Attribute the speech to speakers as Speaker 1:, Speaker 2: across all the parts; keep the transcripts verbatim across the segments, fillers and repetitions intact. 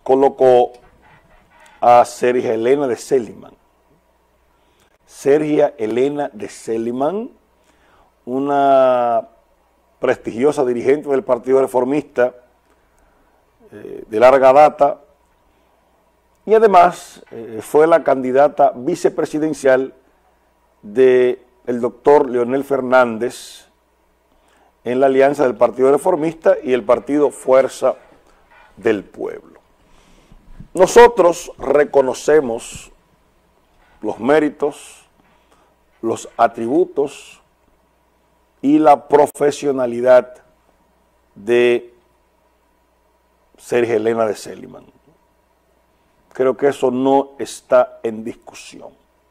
Speaker 1: colocó a Sergia Elena de Céliman. Sergia Elena de Céliman, una prestigiosa dirigente del Partido Reformista eh, de larga data, y además eh, fue la candidata vicepresidencial del doctor Leonel Fernández en la alianza del Partido Reformista y el Partido Fuerza del Pueblo. Nosotros reconocemos los méritos, los atributos y la profesionalidad de Sergia Elena de Céliman. Creo que eso no está en discusión.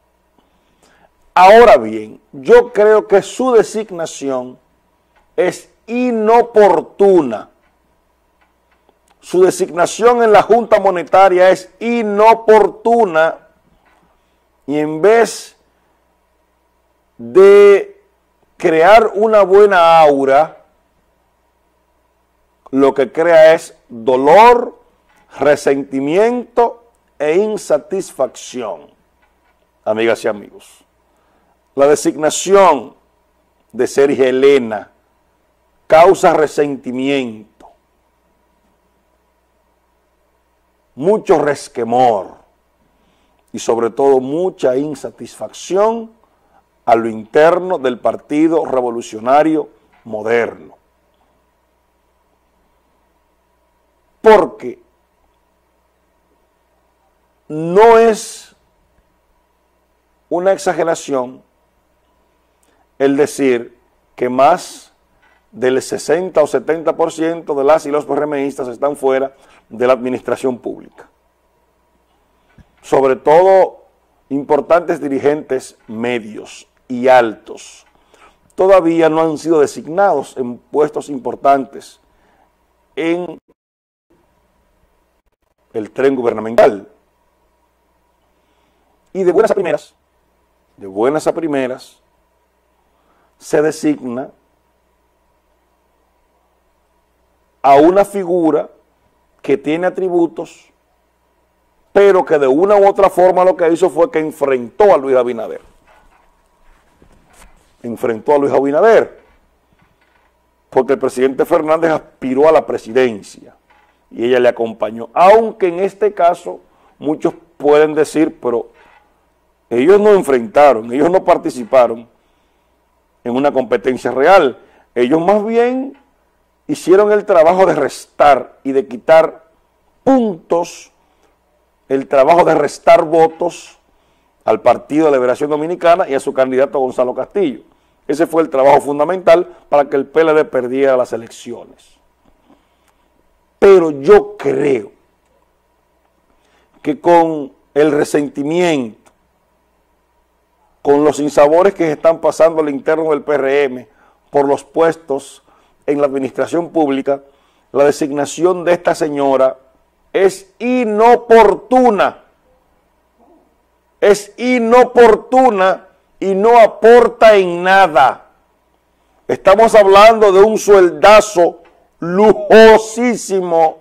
Speaker 1: Ahora bien, yo creo que su designación es inoportuna. Su designación en la Junta Monetaria es inoportuna y en vez de crear una buena aura, lo que crea es dolor, resentimiento e insatisfacción, amigas y amigos. La designación de Sergia Elena causa resentimiento, mucho resquemor y sobre todo mucha insatisfacción a lo interno del Partido Revolucionario Moderno. Porque no es una exageración el decir que más del sesenta o setenta por ciento de las y los PRMistas están fuera de la administración pública. Sobre todo importantes dirigentes medios y altos todavía no han sido designados en puestos importantes en el tren gubernamental. Y de buenas a primeras, de buenas a primeras, se designa a una figura que tiene atributos, pero que de una u otra forma lo que hizo fue que enfrentó a Luis Abinader. Enfrentó a Luis Abinader, porque el presidente Fernández aspiró a la presidencia y ella le acompañó, aunque en este caso muchos pueden decir, pero ellos no enfrentaron, ellos no participaron en una competencia real, ellos más bien hicieron el trabajo de restar y de quitar puntos, el trabajo de restar votos al Partido de Liberación Dominicana y a su candidato Gonzalo Castillo. Ese fue el trabajo fundamental para que el P L D perdiera las elecciones. Pero yo creo que con el resentimiento, con los sinsabores que están pasando al interno del P R M por los puestos en la administración pública, la designación de esta señora es inoportuna. Es inoportuna y no aporta en nada. Estamos hablando de un sueldazo lujosísimo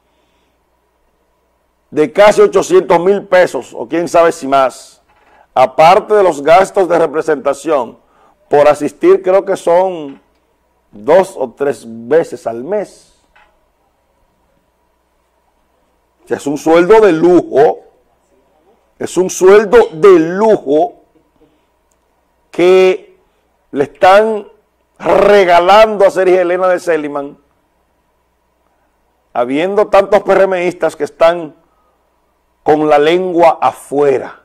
Speaker 1: de casi ochocientos mil pesos, o quién sabe si más, aparte de los gastos de representación, por asistir creo que son dos o tres veces al mes. O sea, es un sueldo de lujo, es un sueldo de lujo que le están regalando a Sergia Elena de Céliman, habiendo tantos PRMistas que están con la lengua afuera,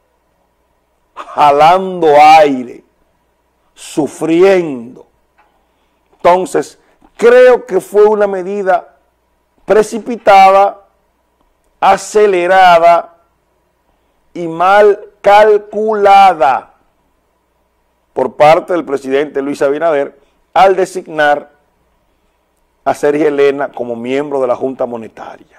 Speaker 1: jalando aire, sufriendo. Entonces, creo que fue una medida precipitada, acelerada y mal calculada por parte del presidente Luis Abinader al designar a Sergia Elena como miembro de la Junta Monetaria.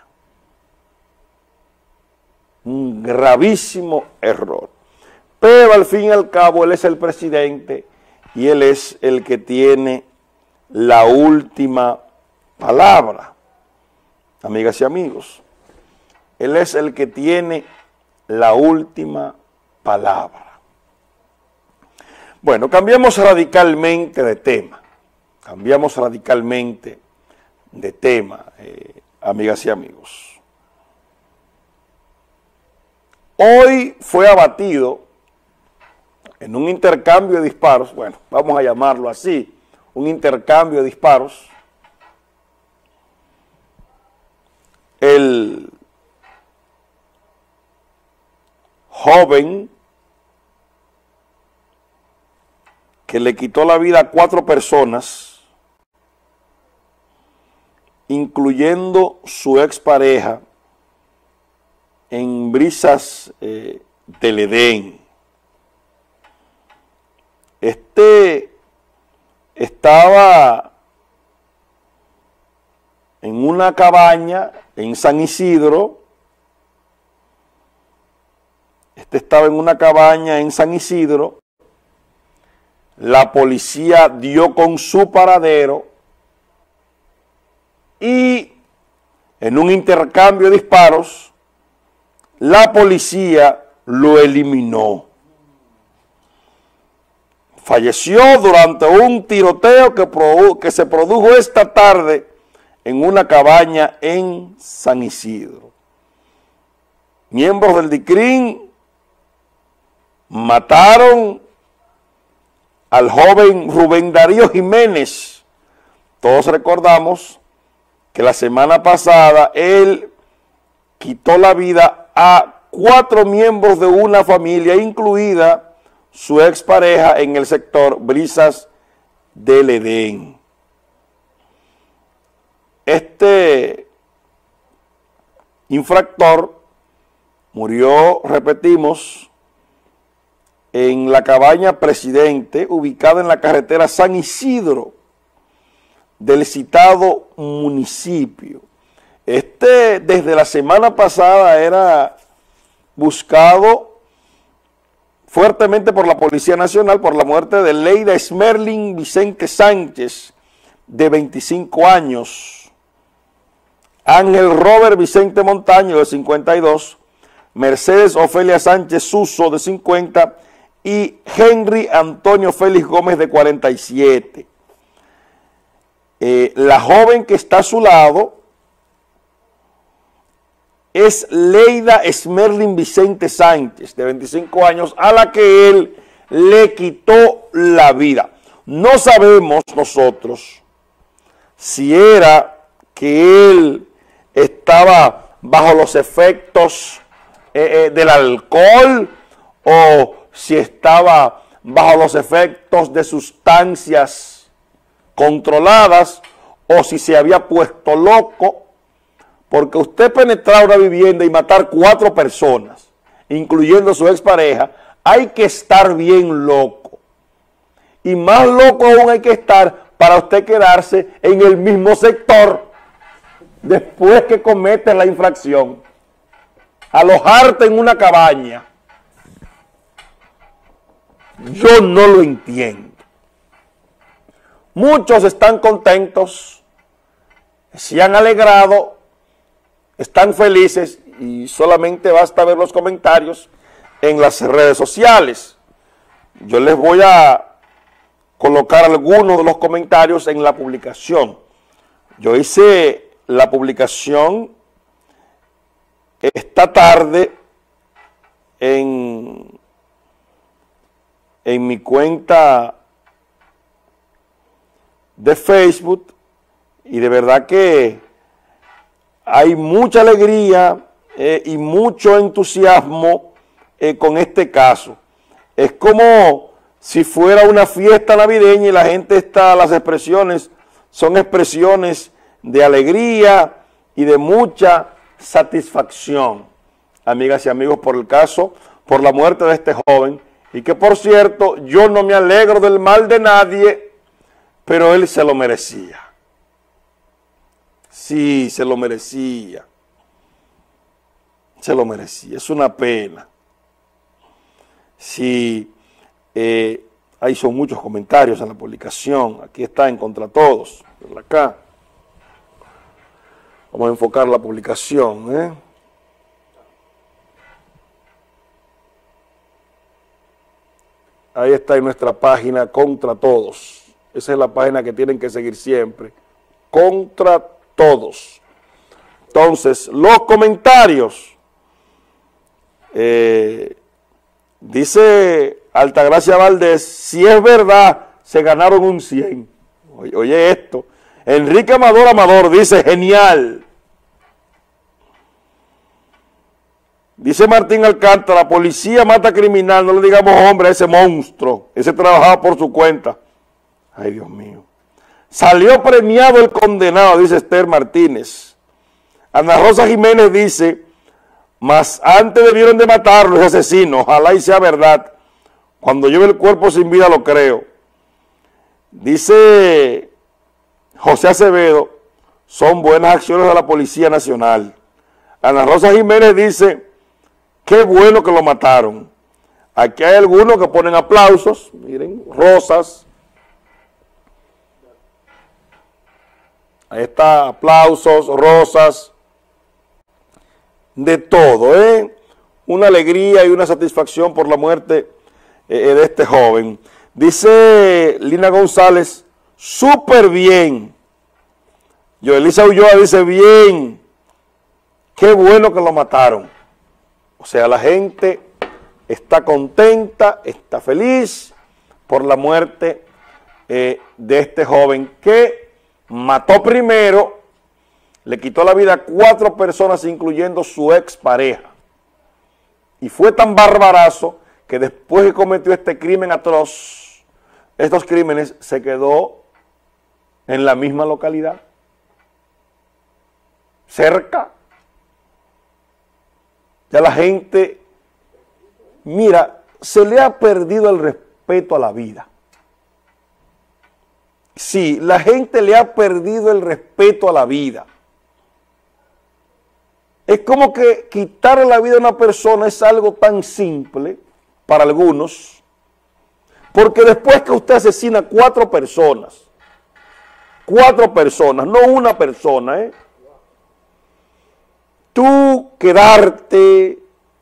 Speaker 1: Un gravísimo error. Pero al fin y al cabo él es el presidente y él es el que tiene la última palabra. Amigas y amigos, Él es el que tiene la última palabra. Bueno, cambiamos radicalmente de tema. Cambiamos radicalmente de tema, eh, amigas y amigos. Hoy fue abatido en un intercambio de disparos, bueno, vamos a llamarlo así, un intercambio de disparos, el joven que le quitó la vida a cuatro personas, incluyendo su expareja, en Brisas eh, del Edén. Este estaba en una cabaña en San Isidro. Este estaba en una cabaña en San Isidro. La policía dio con su paradero y en un intercambio de disparos, la policía lo eliminó. Falleció durante un tiroteo que, que se produjo esta tarde en una cabaña en San Isidro. Miembros del D I C R I M mataron al joven Rubén Darío Jiménez. Todos recordamos que la semana pasada él quitó la vida a cuatro miembros de una familia, incluida su expareja en el sector Brisas del Edén. Este infractor murió, repetimos, en la cabaña Presidente, ubicada en la carretera San Isidro del citado municipio. Este, desde la semana pasada, era buscado fuertemente por la Policía Nacional por la muerte de Leida Esmerlin Vicente Sánchez, de veinticinco años, Ángel Robert Vicente Montaño, de cincuenta y dos, Mercedes Ofelia Sánchez Suso, de cincuenta, y Henry Antonio Félix Gómez, de cuarenta y siete. Eh, la joven que está a su lado es Leida Esmerlin Vicente Sánchez, de veinticinco años, a la que él le quitó la vida. No sabemos nosotros si era que él estaba bajo los efectos eh, eh, del alcohol, o si estaba bajo los efectos de sustancias controladas, o si se había puesto loco. Porque usted penetrar una vivienda y matar cuatro personas, incluyendo su expareja, hay que estar bien loco. Y más loco aún hay que estar para usted quedarse en el mismo sector después que comete la infracción. Alojarte en una cabaña. Yo no lo entiendo. Muchos están contentos, se han alegrado, están felices, y solamente basta ver los comentarios en las redes sociales. Yo les voy a colocar algunos de los comentarios en la publicación. Yo hice la publicación esta tarde en, en mi cuenta de Facebook, y de verdad que hay mucha alegría eh, y mucho entusiasmo eh, con este caso. Es como si fuera una fiesta navideña y la gente está, las expresiones son expresiones de alegría y de mucha satisfacción, amigas y amigos, por el caso, por la muerte de este joven, y que por cierto, yo no me alegro del mal de nadie, pero él se lo merecía. Sí, se lo merecía. Se lo merecía. Es una pena. Sí, eh, ahí son muchos comentarios en la publicación. Aquí está en Contra Todos. Acá. Vamos a enfocar la publicación, ¿eh? Ahí está en nuestra página Contra Todos. Esa es la página que tienen que seguir siempre. Contra Todos. Entonces, los comentarios. Eh, dice Altagracia Valdés, si es verdad, se ganaron un cien. Oye, oye esto. Enrique Amador Amador dice, genial. Dice Martín Alcántara, la policía mata criminal, no le digamos hombre a ese monstruo. Ese trabajaba por su cuenta. Ay, Dios mío. Salió premiado el condenado, dice Esther Martínez. Ana Rosa Jiménez dice, mas antes debieron de matarlo ese asesino, ojalá y sea verdad. Cuando yo veo el cuerpo sin vida lo creo. Dice José Acevedo, son buenas acciones de la Policía Nacional. Ana Rosa Jiménez dice, qué bueno que lo mataron. Aquí hay algunos que ponen aplausos, miren, rosas. Ahí está, aplausos, rosas, de todo, ¿eh? Una alegría y una satisfacción por la muerte eh, de este joven. Dice Lina González, súper bien. Yoelisa Ulloa dice, bien, qué bueno que lo mataron. O sea, la gente está contenta, está feliz por la muerte eh, de este joven que mató primero, le quitó la vida a cuatro personas, incluyendo su expareja. Y fue tan barbarazo que después que cometió este crimen atroz, estos crímenes, se quedó en la misma localidad, cerca. Ya la gente, mira, se le ha perdido el respeto a la vida. Sí, la gente le ha perdido el respeto a la vida. Es como que quitarle la vida a una persona es algo tan simple para algunos, porque después que usted asesina cuatro personas, cuatro personas, no una persona, ¿eh? Tú quedarte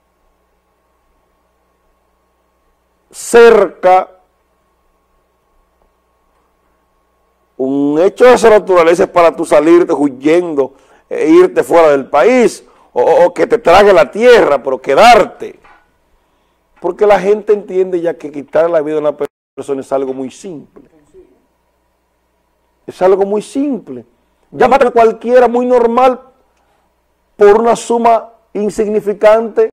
Speaker 1: cerca, un hecho de esa naturaleza es para tú salirte huyendo e irte fuera del país, o, o que te trague la tierra, pero quedarte. Porque la gente entiende ya que quitar la vida a una persona es algo muy simple. Es algo muy simple. Ya matan a cualquiera, muy normal, por una suma insignificante.